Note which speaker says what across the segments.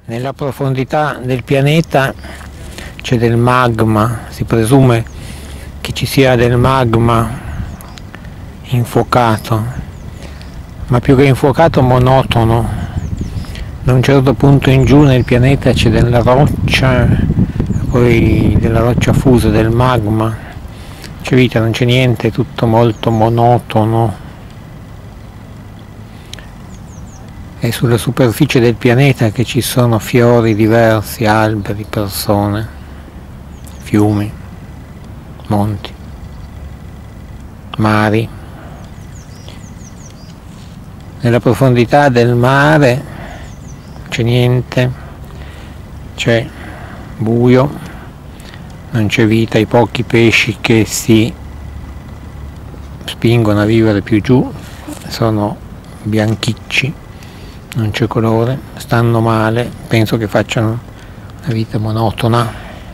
Speaker 1: Nella profondità del pianeta c'è del magma, si presume che ci sia del magma infuocato, ma più che infuocato monotono. Da un certo punto in giù nel pianeta c'è della roccia, poi della roccia fusa, del magma, c'è vita, non c'è niente, è tutto molto monotono. È sulla superficie del pianeta che ci sono fiori diversi, alberi, persone, fiumi, monti, mari. Nella profondità del mare non c'è niente, c'è buio, non c'è vita, i pochi pesci che si spingono a vivere più giù sono bianchicci. Non c'è colore, stanno male, penso che facciano una vita monotona.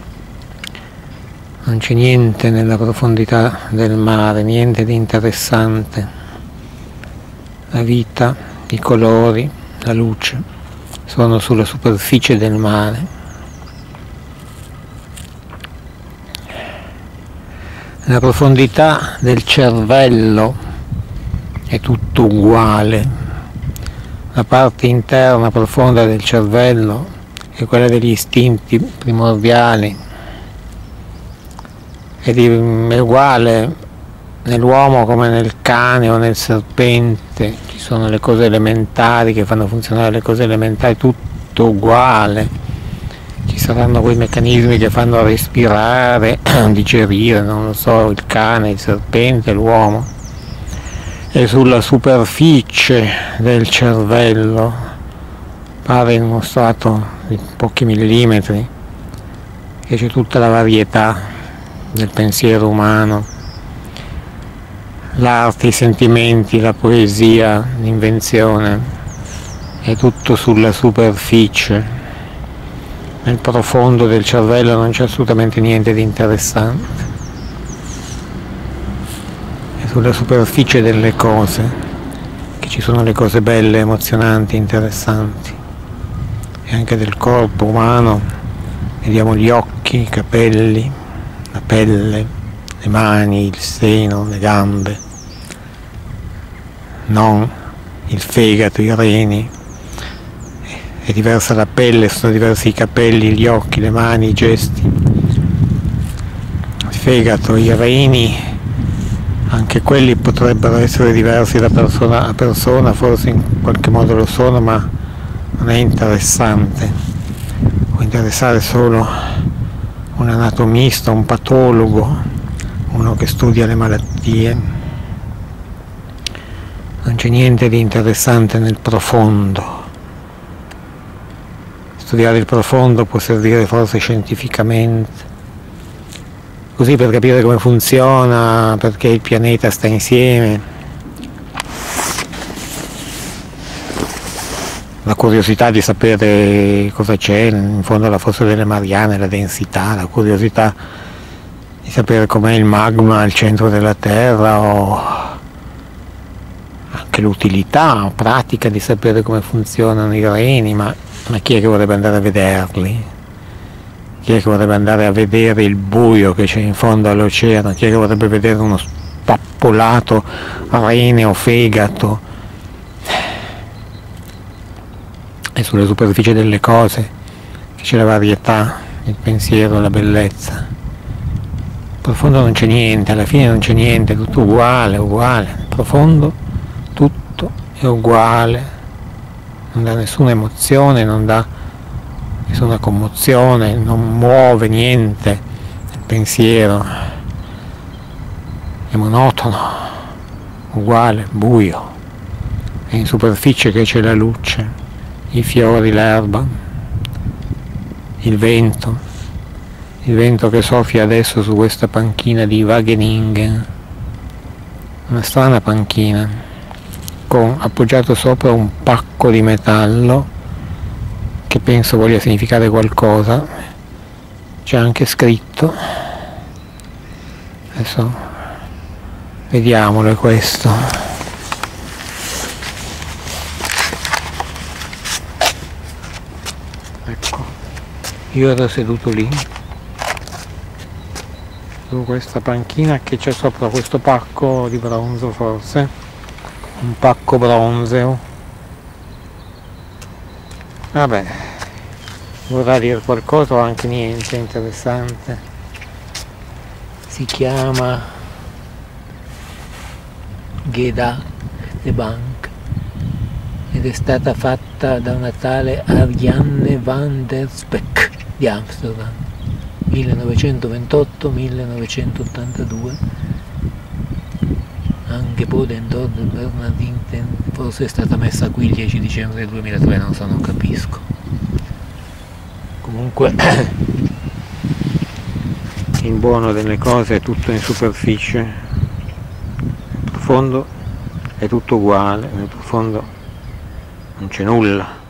Speaker 1: Non c'è niente nella profondità del mare, niente di interessante. La vita, i colori, la luce sono sulla superficie del mare. Nella profondità del cervello è tutto uguale. La parte interna profonda del cervello è quella degli istinti primordiali ed è uguale nell'uomo come nel cane o nel serpente. Ci sono le cose elementari che fanno funzionare le cose elementari, tutto uguale. Ci saranno quei meccanismi che fanno respirare, digerire, non lo so, il cane, il serpente, l'uomo. E sulla superficie del cervello, pare in uno strato di pochi millimetri, che c'è tutta la varietà del pensiero umano, l'arte, i sentimenti, la poesia, l'invenzione, è tutto sulla superficie. Nel profondo del cervello non c'è assolutamente niente di interessante. Sulla superficie delle cose, che ci sono le cose belle, emozionanti, interessanti, e anche del corpo umano. Vediamo gli occhi, i capelli, la pelle, le mani, il seno, le gambe, non il fegato, i reni. È diversa la pelle, sono diversi i capelli, gli occhi, le mani, i gesti. Il fegato, i reni, anche quelli potrebbero essere diversi da persona a persona, forse in qualche modo lo sono, ma non è interessante. Può interessare solo un anatomista, un patologo, uno che studia le malattie. Non c'è niente di interessante nel profondo. Studiare il profondo può servire forse scientificamente, così per capire come funziona, perché il pianeta sta insieme. La curiosità di sapere cosa c'è in fondo alla fossa delle Marianne, la densità, la curiosità di sapere com'è il magma al centro della Terra, o anche l'utilità pratica di sapere come funzionano i reni, ma chi è che vorrebbe andare a vederli? Chi è che vorrebbe andare a vedere il buio che c'è in fondo all'oceano? Chi è che vorrebbe vedere uno spappolato rene o fegato? È sulla superficie delle cose che c'è la varietà, il pensiero, la bellezza. In profondo non c'è niente, alla fine non c'è niente, è tutto uguale, uguale. In profondo tutto è uguale, non dà nessuna emozione, non dà nessuna commozione, non muove niente, il pensiero è monotono, uguale, buio, e in superficie che c'è la luce, i fiori, l'erba, il vento che soffia adesso su questa panchina di Wageningen, una strana panchina, con appoggiato sopra un pacco di metallo che penso voglia significare qualcosa. C'è anche scritto, adesso vediamolo, è questo: Ecco, io ero seduto lì su questa panchina che c'è sopra questo pacco di bronzo, forse un pacco bronzeo. Vabbè, vorrà dire qualcosa o anche niente interessante. Si chiama Geda The Bank ed è stata fatta da una tale Ariane van der Spek di Amsterdam, 1928-1982. Anche Boden Todd Bernardin, forse è stata messa qui il 10 dicembre 2003, non so, non capisco. Comunque il buono delle cose è tutto in superficie, nel profondo è tutto uguale, nel profondo non c'è nulla.